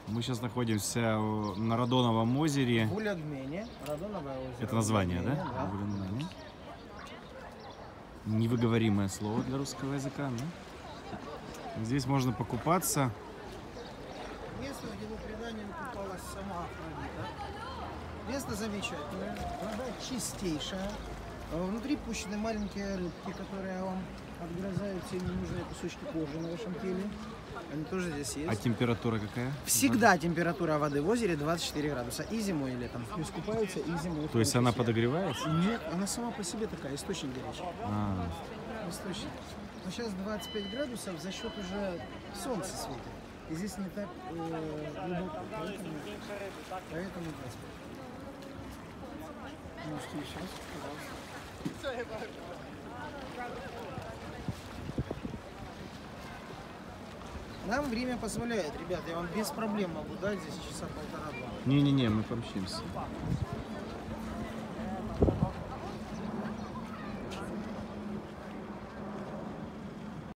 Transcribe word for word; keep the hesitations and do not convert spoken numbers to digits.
Мы сейчас находимся на Радоновом озере. Булягмени, Радоновое озеро. Это название, да? Да. Булягмени. Невыговоримое слово для русского языка, да? Здесь можно покупаться. Место, где по преданиям купалась сама Афродита. Место замечательное, вода чистейшая. Внутри пущены маленькие рыбки, которые вам отгрызают все ненужные кусочки кожи на вашем теле. Они тоже здесь есть. А температура какая? Всегда температура воды в озере двадцать четыре градуса. И зимой, и летом. То есть купаются и зимой. То есть она подогревается? Нет, она сама по себе такая, источник горячий. А. Источник. Но сейчас двадцать пять градусов за счет уже солнца светит. И здесь не так э, глубоко. Поэтому, поэтому двадцать пять. Можете еще раз, пожалуйста. Нам время позволяет, ребят, я вам без проблем могу дать здесь часа полтора-два. Не-не-не, мы помчимся.